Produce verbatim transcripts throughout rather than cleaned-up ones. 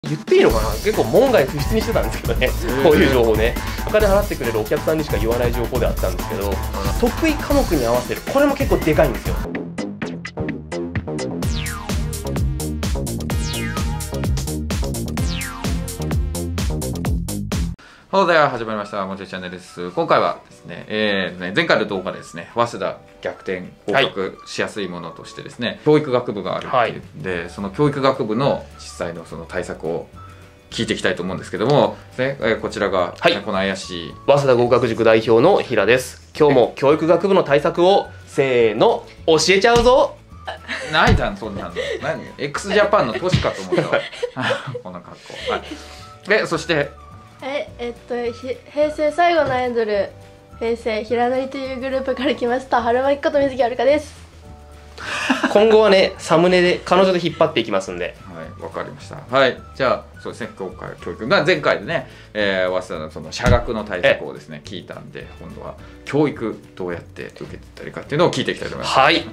言っていいのかな、結構門外不出にしてたんですけどね、こういう情報ね、お金払ってくれるお客さんにしか言わない情報であったんですけど、得意科目に合わせる、これも結構でかいんですよ。 はい、では始まりましたもちチャンネルです。今回はですね、えー、ね前回の動画でですね、早稲田逆転合格しやすいものとしてですね、はい、教育学部があるっていうんで、はい、その教育学部の実際のその対策を聞いていきたいと思うんですけども、ね、えー、こちらが、はい、この怪しい早稲田合格塾代表の平です。今日も教育学部の対策をせーの教えちゃうぞ。 ないじゃんそんなの。何 X ジャパンの都市かと思ったわこの格好。はい、でそしてええっと平成最後のアイドル、平成ひらのりというグループから来ました春巻こと水木遥です。 今後はねサムネで彼女で引っ張っていきますんで。 はい、わかりました。はい、じゃあそうですね、今回教育が前回でね、えー、早稲田のその社学の対策をですね聞いたんで、今度は教育どうやって受けてたりかっていうのを聞いていきたいと思います。はい。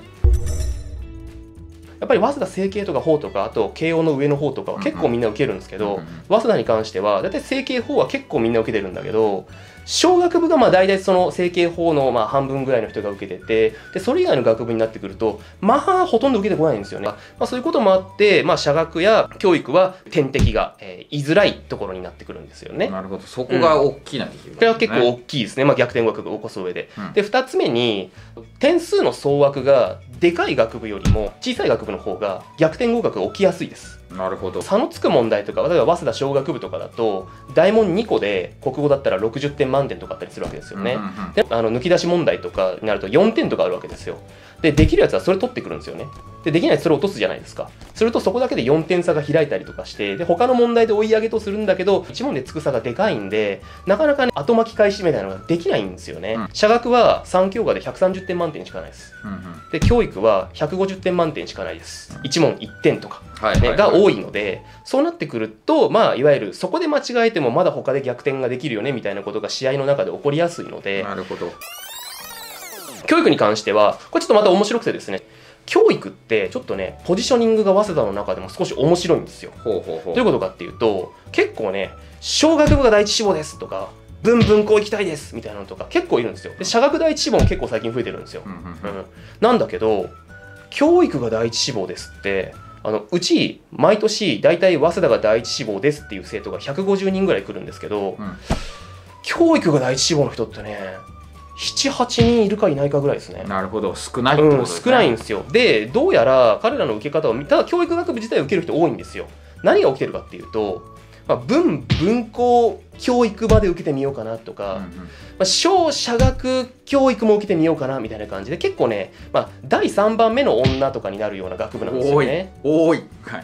やっぱり早稲田成蹊とか法とか、あと慶応の上の方とかは結構みんな受けるんですけど、うんうん、早稲田に関してはだいたい成蹊法は結構みんな受けてるんだけど、商学部がまあ大体その成蹊法のまあ半分ぐらいの人が受けてて、でそれ以外の学部になってくるとまあほとんど受けてこないんですよね。まあ、そういうこともあって、まあ、社学や教育は天敵が、えー、居づらいところになってくるんですよね。 なるほど、そこが大きな理由、ね、 うん、これは結構大きいですね、まあ、逆転学部を起こす上で。うん、でふたつめに点数の総枠がでかい学部よりも小さい学部の方が逆転合格が起きやすいです。 なるほど。 差のつく問題とか、例えば早稲田商学部とかだと大問にこで国語だったらろくじゅってん満点とかあったりするわけですよね。うんうんうん、であの抜き出し問題とかになるとよんてんとかあるわけですよ。でできるやつはそれ取ってくるんですよね。でできないやつそれ落とすじゃないですか。するとそこだけでよんてん差が開いたりとかして、で他の問題で追い上げとするんだけどいち問でつく差がでかいんで、なかなかね後巻き返しみたいなのができないんですよね。うん、社学はさん教科でひゃくさんじゅってん満点しかないです。うんうん、で教育はひゃくごじゅってん満点しかないです。いち問いってんとか、ね、が多いので、そうなってくると、まあ、いわゆるそこで間違えてもまだ他で逆転ができるよねみたいなことが試合の中で起こりやすいので。 なるほど。 教育に関してはこれちょっとまた面白くてですね、教育ってちょっとねポジショニングが早稲田の中でも少し面白いんですよ。ほうほうほう。どういうことかっていうと、結構ね商学部が第一志望ですとか文文校行きたいですみたいなのとか結構いるんですよ。で社学第一志望も結構最近増えてるんですよ。うんうんうん、なんだけど教育が第一志望ですってあのうち毎年大体早稲田が第一志望ですっていう生徒がひゃくごじゅうにんぐらい来るんですけど、うん、教育が第一志望の人ってねななはちにんいるかいないかぐらいですね。 なるほど、少ないってことですね。 うん、少ないんですよ。でどうやら彼らの受け方をただ教育学部自体を受ける人多いんですよ。何が起きてるかっていうと、まあ、文文校教育まで受けてみようかなとか、うんうん、まあ、小社学教育も受けてみようかなみたいな感じで結構ね、まあ、だいさんばんめの女とかになるような学部なんですよね。 多い多い、はい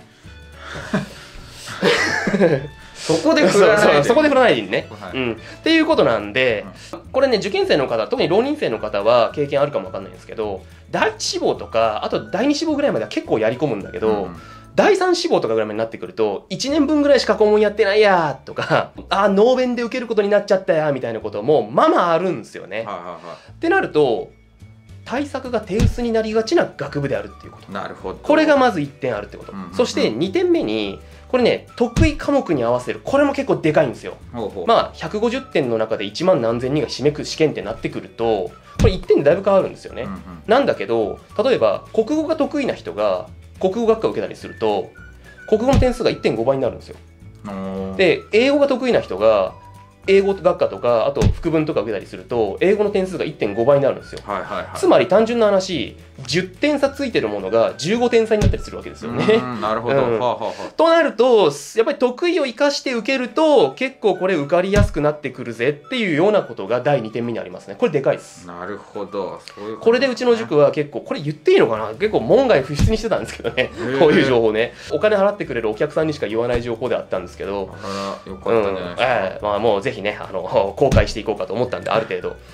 そこで振らないで、 そこで振らないでね、はい、うん、っていうことなんで、うん、これね受験生の方、特に浪人生の方は経験あるかもわかんないんですけど、第一志望とかあと第二志望ぐらいまでは結構やり込むんだけど、うん、だいさん志望とかぐらいまでになってくるといちねんぶんぐらいしか顧問やってないやとか、あノーベンで受けることになっちゃったやみたいなこともまあまああるんですよね。はははってなると対策が手薄になりがちな学部であるっていうこと。 なるほど。これがまずいってんあるってこと。うんうんうん、そしてにてんめにこれね得意科目に合わせる、これも結構でかいんですよ。ほうほう。まあひゃくごじゅってんの中でいちまん何千人が締めく試験ってなってくるとこれいってんでだいぶ変わるんですよね。うんうん、なんだけど例えば国語が得意な人が国語学科を受けたりすると国語の点数が いってんご 倍になるんですよ。で英語が得意な人が英語学科とかあと副文とか受けたりすると英語の点数が いってんご 倍になるんですよ。はいはいはい、つまり単純な話じゅってん差ついてるものがじゅうごてん差になったりするわけですよね。 なるほど、うん、はあはあ、 となるとやっぱり得意を生かして受けると結構これ受かりやすくなってくるぜっていうようなことがだいにてんめにありますね。これでかいです。 なるほど、そういうことですね。 これでうちの塾は結構これ言っていいのかな、結構門外不出にしてたんですけどねこういう情報ねお金払ってくれるお客さんにしか言わない情報であったんですけど、 あらよかったんじゃないですか。うん、 えー、まあもうぜひねあの公開していこうかと思ったんである程度。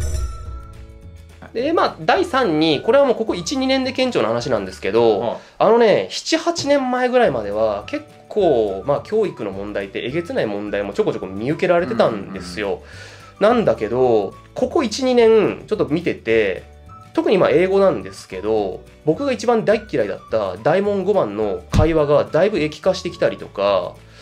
でまあだいさんにこれはもうここいちにねんで顕著な話なんですけど、はあ、あのねななはちねんまえぐらいまでは結構まあ教育の問題ってえげつない問題もちょこちょこ見受けられてたんですよ。なんだけどここいちにねんちょっと見てて特にまあ英語なんですけど僕が一番大嫌いだった大問ごばんの会話がだいぶ液化してきたりとか、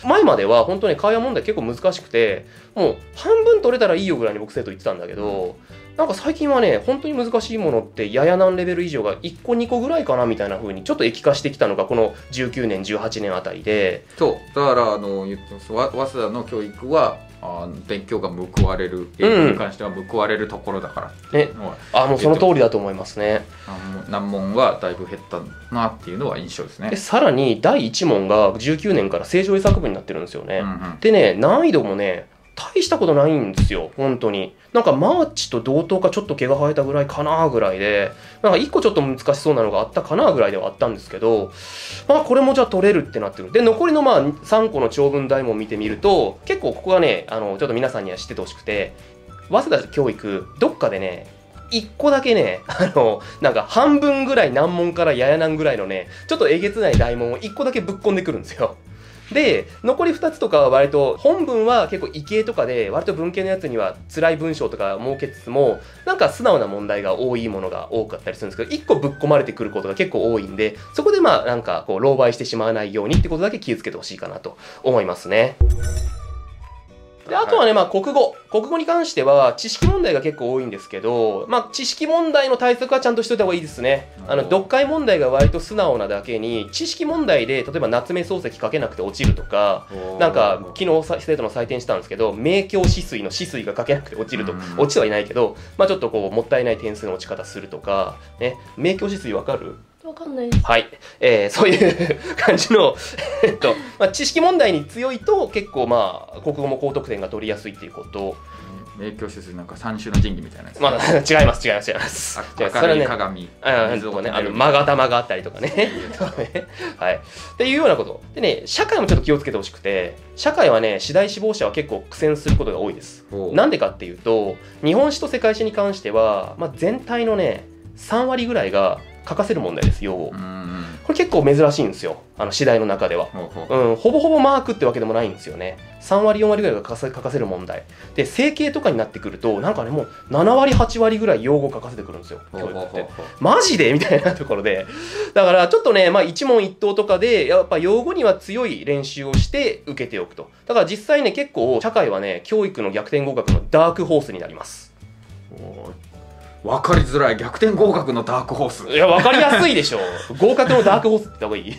前までは本当に会話問題結構難しくて、もう半分取れたらいいよぐらいに僕生徒言ってたんだけど、なんか最近はね、本当に難しいものってやや難レベル以上がいっこにこぐらいかなみたいな風にちょっと液化してきたのがこのじゅうきゅうねんじゅうはちねんあたりで。 そうだからあの言ってます、わ早稲田の教育はあ勉強が報われる、英語に関しては報われるところだからっていうのは、 あ、もうその通りだと思いますね。 難問はだいぶ減ったなっていうのは印象ですね。 でさらにだいいち問がじゅうきゅうねんから正常英作文になってるんですよね。 うんうん、 でね、難易度もね大したことないんですよ、本当に。なんかマーチと同等かちょっと毛が生えたぐらいかなぐらいで、なんかいっこちょっと難しそうなのがあったかなぐらいではあったんですけど、まあこれもじゃあ取れるってなってる。で、残りのまあさんこの長文題も見てみると、結構ここがね、あのちょっと皆さんには知っててほしくて、早稲田教育、どっかでね、いっこだけね、あの、なんか半分ぐらい難問からやや難ぐらいのね、ちょっとえげつない題問をいっこだけぶっ込んでくるんですよ。で、残りふたつとかは割と、本文は結構異形とかで、割と文系のやつには辛い文章とか設けつつも、なんか素直な問題が多いものが多かったりするんですけど、いっこぶっ込まれてくることが結構多いんで、そこでまあなんかこう、狼狽してしまわないようにってことだけ気をつけてほしいかなと思いますね。で、あとはね、まあ、国語。国語に関しては、知識問題が結構多いんですけど、まあ、知識問題の対策はちゃんとしといた方がいいですね。あの、読解問題が割と素直なだけに、知識問題で、例えば夏目漱石書けなくて落ちるとか、なんか、昨日生徒の採点したんですけど、明鏡止水の止水が書けなくて落ちると、落ちてはいないけど、まあ、ちょっとこう、もったいない点数の落ち方するとか、ね、明鏡止水わかる？ わかんないです。 はい。えー、そういう感じの、えっと、まあ、知識問題に強いと結構まあ、国語も高得点が取りやすいっていうこと。 明鏡止水なんか三種の神器みたいなやつ。 まあ、違います、違います、違います。 明るい鏡。 ああ、そうね、あの、まが玉があったりとかね。そうね。はい。っていうようなこと。でね、社会もちょっと気をつけてほしくて、社会はね、次第志望者は結構苦戦することが多いです。なんでかっていうと、日本史と世界史に関しては、まあ、全体のね、さんわりぐらいが、書かせる問題です、用語。これ結構珍しいんですよ、あの次第の中では。うん、ほぼほぼマークってわけでもないんですよね。さんわりよんわりぐらいが書かせ、書かせる問題で、整形とかになってくるとなんかね、もうななわりはちわりぐらい用語書かせてくるんですよ、教育って。マジでみたいなところで、だからちょっとね、まあ、一問一答とかでやっぱ用語には強い練習をして受けておくと。だから実際ね、結構社会はね、教育の逆転合格のダークホースになります。 分かりづらい。逆転合格のダークホース。 いや、分かりやすいでしょ。合格のダークホースって言った方がいい。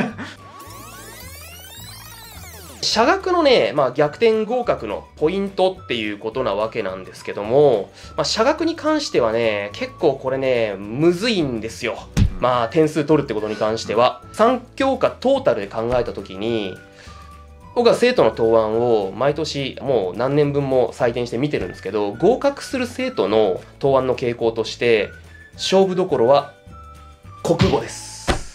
社学のね、まあ、逆転合格のポイントっていうことなわけなんですけども、まあ、社学に関してはね、結構これね、むずいんですよ。まあ、点数取るってことに関しては。さん教科トータルで考えたときに、僕は生徒の答案を毎年もう何年分も採点して見てるんですけど、合格する生徒の答案の傾向として勝負どころは国語です。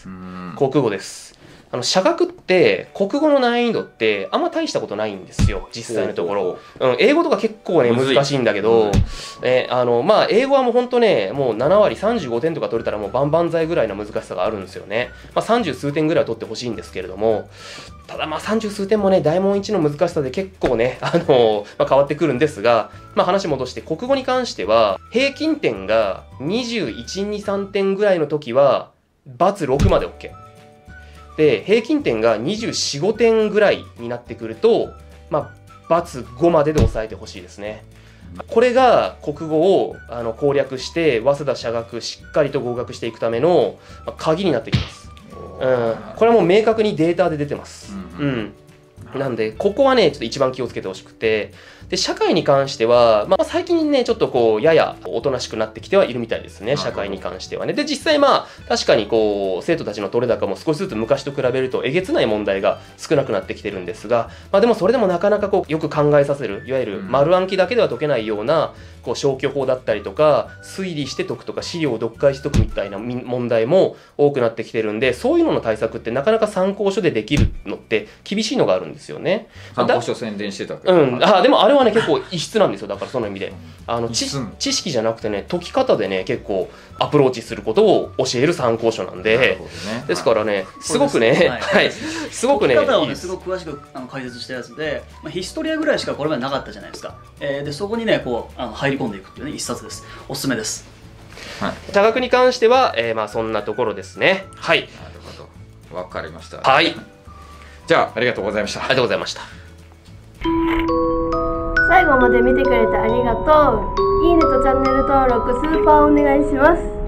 国語です。あの社学って国語の難易度ってあんま大したことないんですよ、実際のところ。うん、英語とか結構ね難しいんだけど、えあのまあ英語はもう本当ね、もうななわりさんじゅうごてんとか取れたらもう万々歳ぐらいの難しさがあるんですよね。まあさんじゅう数点ぐらいは取ってほしいんですけれども、ただまあさんじゅう数点もね、大問いちの難しさで結構ね、あのまあ、変わってくるんですが、まあ話戻して国語に関しては平均点がにじゅういち、に、さんてんぐらいの時はバツろくまで OK。で、平均点がにじゅうよん、ごてんぐらいになってくると、まあ、バツごまでで抑えてほしいですね。これが国語をあの攻略して、早稲田社学しっかりと合格していくための鍵になってきます。うん、これはもう明確にデータで出てます。うん。なんで、ここはね、ちょっと一番気をつけてほしくて、で、社会に関しては、まあ、最近ね、ちょっとこう、ややおとなしくなってきてはいるみたいですね、社会に関してはね。で、実際まあ、確かにこう、生徒たちの取れ高も少しずつ昔と比べると、えげつない問題が少なくなってきてるんですが、まあでもそれでもなかなかこう、よく考えさせる、いわゆる丸暗記だけでは解けないような、こう消去法だったりとか、推理して解くとか、資料を読解して解くみたいな問題も多くなってきてるんで、そういうのの対策ってなかなか参考書でできるのって厳しいのがあるんですよね。 参考書宣伝してたけど。うん。あ、でもあれはね、結構異質なんですよ。だからその意味で。あの、知識じゃなくてね、解き方でね、結構アプローチすることを教える参考書なんで、ね、ですからね、すごくね、はい。すごくね、 解き方をね、すごく詳しくあの解説したやつで、まあ、ヒストリアぐらいしかこれまでなかったじゃないですか。えー、で、そこにね、こう、あの入り込んでいくっていうね、一冊です。おすすめです。 はい。社学に関しては、えー、まあそんなところですね。はい。なるほど。わかりました。 はい。 じじゃあありがとうございました。 ありがとうございました。 最後まで見てくれてありがとう。いいねとチャンネル登録スーパーお願いします。